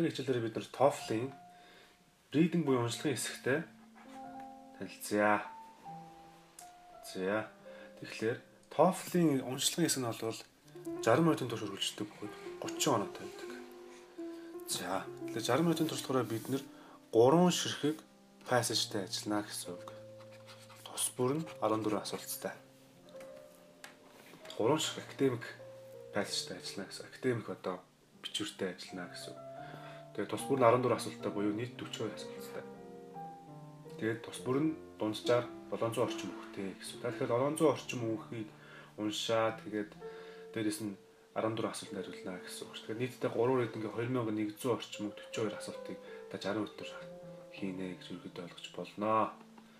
өнөөдрийн хичээлээр бид нар TOEFL-ийн reading буюу уншлагын хэсэгтэй танилцъя. Тэгэхээр TOEFL-ийн уншлагын хэсэг нь бол 60 минутын турш үргэлжлэдэг бөгөөд 30 оноо тавьдаг. Тэгэхээр 60 минутын туршлагаараа бид нэр 3 ширхэг passage-тэй ажиллана гэсэн үг. Тус бүр нь 14 асуулттай. 3 ширхэг academic passage-тэй ажиллана гэсэн. Academic одоо бичвэртэй ажиллана гэсэн. Тэгээд тус бүр нь 14 асуулттай буюу нийт 42 асуулттай. Тэгээд тус бүр нь дунджаар 700 орчим үгтэй гэсэн. Тэгэхээр 700 орчим үгийг уншаад тэгээд дээрэс нь 14 асуулт хариулна гэсэн үг. Тэгэхээр нийтдээ 3 рейтингээ 2100 орчим үг 42 асуултыг та 60 өдөр хийнэ гэж ерөөдөө ойлгож болно.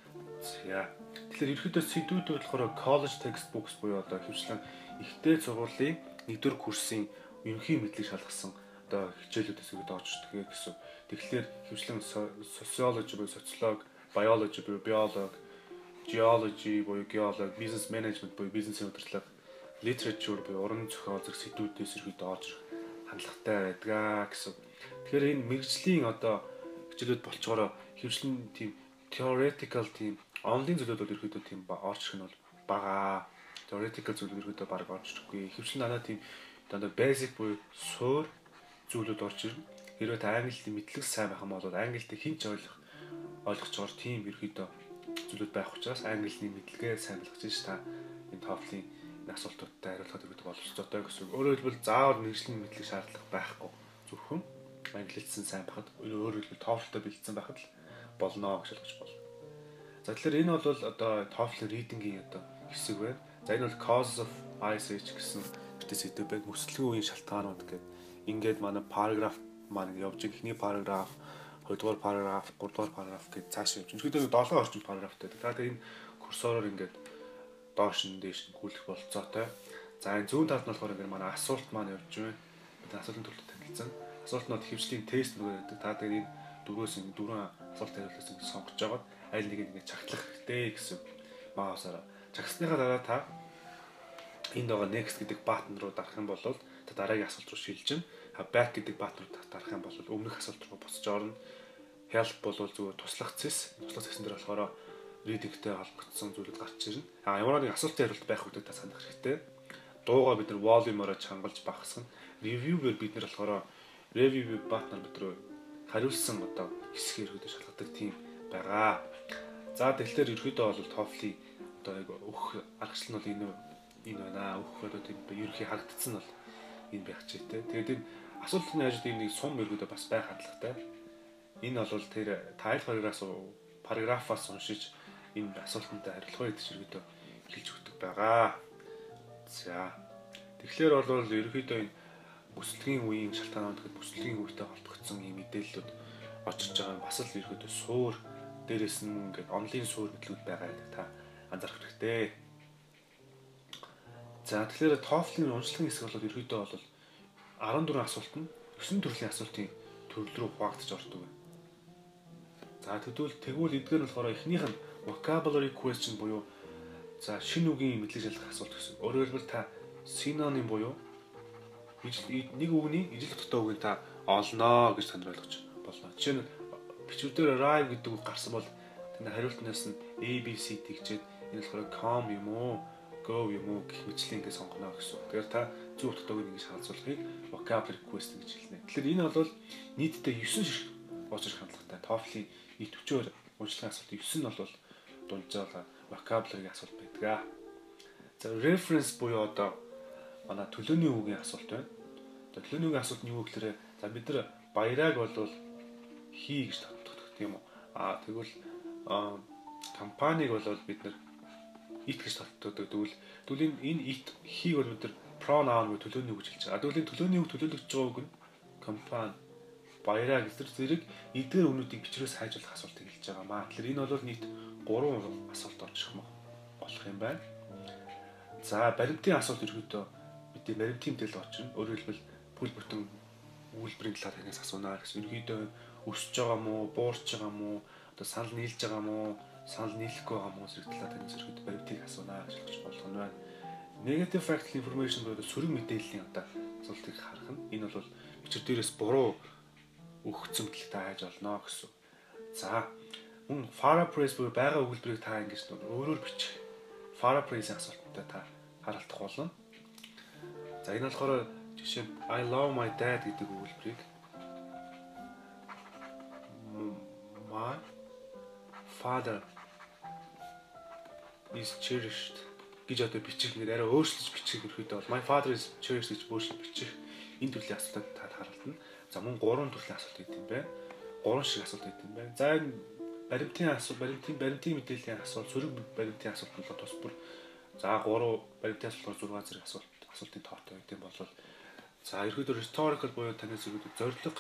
Тэгэхээр ерөөдөө сэдвүүд болохоор college textbooks буюу одоо хөвчлэн ихтэй сургуулийн 1-р курсын ерөнхий мэдлэг шалгасан одоо хичээлүүдээс өгд орж ирдэг гэсэн. Тэгэхээр хөвчлэн sociology буюу социологи, biology буюу биологи, geology буюу геологи, business management буюу бизнесийн удирдлага, literature буюу уран зохиол зэрэг сэдвүүдээс ерөөдөө орж ирэх хандлагатай байдаг гэсэн. Тэгэхээр энэ мэргэжлийн одоо хичээлүүд болчгороо хөвчлэн тийм theoretical тийм онлын зүйлүүд бол ерөөдөө тийм орж ирэх нь бол бага. Theoretical зүйлүүд ерөөдөө баг орж ирэхгүй. Хөвчлэн надад тийм дандаа basic буюу суур зүйлүүд орж ирнэ. Хэрвээ та англиний мэдлэг сайн байх юм бол англитэй хинч ойлгочоор тийм ерөөдөө зүйлүүд байх учраас англиний мэдлэгээ сайн болгож ш та энэ TOEFL-ийн асуултуудтай хариулахад ерөөдөө боломжтой гэсэн. Өөрөөр хэлбэл заавал мэргэжлийн мэдлэг шаардлага байхгүй. Зөвхөн англилсэн сайн байхад өөрөөр хэлбэл TOEFL-тай бэлдсэн байхад л болно гэж ойлгож байна. За тэгэхээр энэ бол одоо TOEFL reading-ийн одоо хэсэг байна. За энэ бол causes of ICH гэсэн сэдв байна. Хүсэлтийн үеийн шалтгаанууд гэдэг. Ингээд манай параграф маань явж ихний параграф, 2-р параграф, 3-р параграф гэж цааш явж. Өнөөдөр 7 орчим параграфтай. За тэгээ энэ курсороор ингээд доош нь дээш нь гүйлэх болцоотой. За энэ зүүн талд нь болохоор ингээд манай асуулт маань явж байна. Бид асуултын төлөв танилцсан. Асуултнууд хөвчлийн тест нөгөө гэдэг. Та тэгээ энэ дөрвөн асуулт хариултаас ингээд сонгож жагаад аль нэгийг ингээд чагтлах хэрэгтэй гэсэн маусаараа. Чагсныхаа дараа та энд байгаа next гэдэг баттон руу дарах юм бол та дараагийн асуулт руу шилжин. Back гэдэг баттон руу дарах юм бол өмнөх асуулт руу буцаж орно. Help бол зүгээр туслах цэс. Туслах цэсэн дээр болохоор reading-тэй холбогдсон зүйлүүд гарч ирнэ. Ямар нэг асуултын хариулт байх үедээ та санах хэрэгтэй. Дуугаа бид нар volume-ороо чангалж багасгана. Review-гээр бид нар болохоор review баттнаар бид рүү хариулсан одоо хэсгээр хөдөө шалгадаг тийм байгаа. За тэгэхээр ерөөдөө бол TOEFL-ийн одоо өөх аргачлал нь бол энэ байна. Өөх одоо тийм ерөнхий харагдсан бол энэ байх ч тийм. Тэгээд энэ асуултны хажууд ийм нэг сум ерөөдөө бас байх хандлагатай. Энэ бол тэр тайл параграфаас уншиж энэ асуултанд хариулах үед ерөөдөө хэлж өгдөг байгаа. За тэгэхээр бол ерөөдөө энэ бүслэгийн үеийн шалтгаанууд гэдэг бүслэгийн үетэй холбогдсон ийм мэдээллүүд очиж байгаа нь бас л ерөөдөө суур дээрээс нь ингээд онлайн суур мэдлүүд байгаа гэдэг та анзаарах хэрэгтэй. За тэгэхээр TOEFL-ийн уншлагын хэсэг бол ерөөдөө бол 14 асуулт нь 9 төрлийн асуултын төрөл рүү хуваагдаж ордог байна. За тэгвэл эдгээр нь болохоор эхнийх нь vocabulary question буюу за шинэ үгийн мэдлэг шалгах асуулт гэсэн. Өөрөөр хэлбэл та synonym буюу нэг үгний ижил утгатай үгийг та олноо гэж танд ойлгож болно. Жишээ нь бичвэрээр arrive гэдэг үг гарсан бол таны хариултнаас нь A, B, C тэгчээд энэ болохоор come юм уу, go юм уу гэх мэтчлэн ингэ сонгоно гэсэн. Тэгэхээр та зөв утгатай үгийг ингэ шалгуулахыг vocabulary question гэж хэлнэ. Тэгэхээр энэ бол нийтдээ 9 ширхэг уучлах хандлагатай. TOEFL-ийн нийт 40 уншлагын асуулт 9 нь бол дунджаалаа vocabulary-гийн асуулт байдаг. За reference буюу одоо манай төлөөний үгийн асуулт байна. Одоо төлөөний үгийн асуулт нь юу гэхээр за бид нар баяраг бол хий гэж тодтогдох тийм үү. Тэгвэл компаниг бол бид нар it гэж тодтогддог. Тэгвэл энэ it хийг бол бид нар pronoun буюу төлөөний үг гэж хэлж байгаа. Тэгвэл энэ төлөөний үг төлөөлөгдөж байгаа үг нь компани баяраг гэсэн зэрэг эдгээр үнүүдийг бичвэрээс хайжуулах асуултыг хэлж байгаа маа. Тэгэхээр энэ бол нийт 3 асуулт орж ирэх болох юм байна. За баримтын асуулт ерөөдөө бидний баримтын мэдээлэл очно. Өөрөөр хэлбэл бүл бүтэн үйлбэрийн талаар танаас асуунаа гэсэн. Ерөөдөө өсөж байгаа мó, буурч байгаа мó, одоо санал нийлж байгаа мó, санал нийлэхгүй байгаа мó зэрэг талаар танаас ерөөдөө баримтыг асуунаа гэж хэлж болох нь байна. Negative factual information буюу сөрөг мэдээллийн одоо асуултыг харах нь энэ бол бичвэр дээрээс буруу өгцөн мэтл та хайж олно гэсэн. За мөн paraphrase буюу байгаа өгүүлбэрийг та ингэж өөрөөр бичих. Paraphrase-ийн асуулттай та харалтах болно. За энэ болохоор жишээ нь I love my dad гэдэг өгүүлбэрийг my father is cherished гэж одоо бичих ингээд арай өөрчлөж бичих ерөөдөө бол my father is cherished гэж өөрчлөж бичих энэ төрлийн асуултад та харалтана. За мөн 3 төрлийн асуулт гэдэг юм байна. 3 шиг асуулт гэдэг юм байна. За энэ баримтын асуулт, баримтын мэдээллийн асуулт, сөрөг баримтын асуулт нь тус бүр за 3 баримтын асуултаар 6 зэрэг асуултын тоотой гэдэг юм бол за ерөөдөө rhetorical буюу танаас ерөөдөө зорилго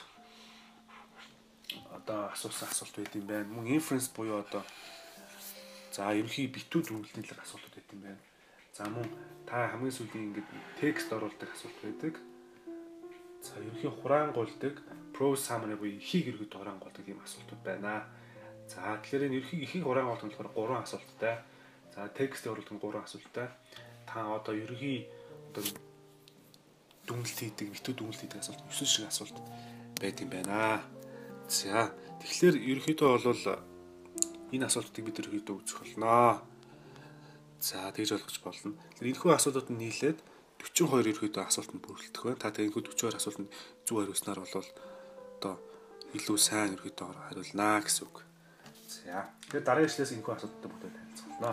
одоо асуусан асуулт байт юм байна. Мөн inference буюу одоо за ерөнхий битүүд үйлдэлийн талаар асуултууд байт юм байна. За мөн та хамгийн сүүлийн ингээд текст оруулдаг асуулт байдаг. За ерөнхий хураангуйлдаг prose summary буюу ихийг ерөөдөө хураангуйлдаг ийм асуултууд байна. За тэгэхээр энэ ерөнхий ихийг хураангуйлах нь болохоор 3 асуулттай. За текст оруулдаг нь 3 асуулттай. Та одоо ерөнхий одоо дүнэлт хийдэг, битүүд дүнэлт хийдэг асуулт 9 шиг асуулт байт юм байна. За тэгэхээр ерөнхийдөө бол энэ асуултыг бид ерөнхийдөө үзэх болно. За тэгж ойлгож болно. Тэгэхээр энэхүү асуултууд нь нийлээд 42 ерөнхийдөө асуултанд бүрэлдэх байна. Та энэхүү 42 асуултанд зөв хариулснаар бол одоо илүү сайн ерөнхийдөө хариулнаа гэсэн үг. За тэгэхээр дараагийн ишлээс энэхүү асуултад бүгдээ танилцуулнаа.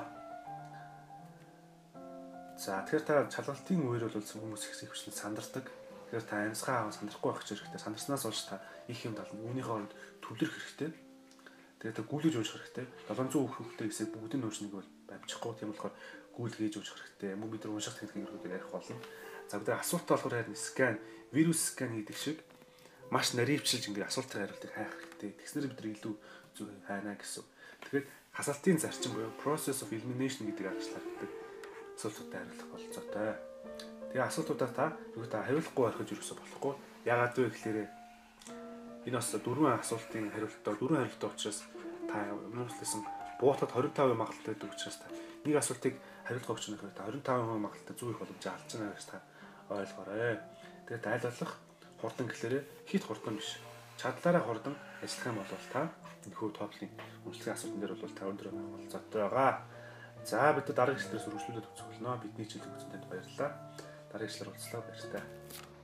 За тэгэхээр та чалгалтын үеэр бол хүмүүс их хвчлэн сандардаг. Тэгэхээр та амьсгаа аваа сандрахгүй байх хэрэгтэй. Сандарснаас болж та их юм тална. Үүнийхээ оронд төвлөрөх хэрэгтэй. Тэгээд та гүйлгэж уужих хэрэгтэй. 700 хүүхдээ хэсэг бүгдийн нөөцнийг бол баримжихгүй. Тийм болохоор гүйлгээж уужих хэрэгтэй. Мөн бид нар унших техникээр ярих болно. За бид асуултаа болохоор харин скан, вирус скан хийдэг шиг маш наривчилж ингээд асуултын хариултыг хайх хэрэгтэй. Тэгснээр бид нар илүү зөв хайнаа гэсэн. Тэгэхээр хасалтын зарчим буюу process of elimination гэдэг аргачлалтай асуултуудад хариулах болцоотой. Тэгээ асуултуудаа та юу та хариулахгүй орхиж юусоо болохгүй. Яагаад вэ гэхээр энэ бас 4 асуултын хариултаа 4 хариултаа учраас та өмнөслөсөн буутад 25% магадлалтай байдаг учраас та нэг асуултыг хариулах өгч байгаа та 25% магадлалтай зөв их боломжтой алдж байгаа гэж та ойлгоорой. Тэгээд аль болох хурдан гэхлээр хит хурдан биш. Чадлаараа хурдан ажиллах юм бол та энэхүү тоотлын үнэлгээ асуултан дээр бол 54 болцоотой байгаа. За бид дараагийн ишлэлээс үргэлжлүүлээд үзэх болно. Бидний чиглэл үзэн танд баярлалаа. Дараагийн ишлэлээр уулзлаа баярлалаа.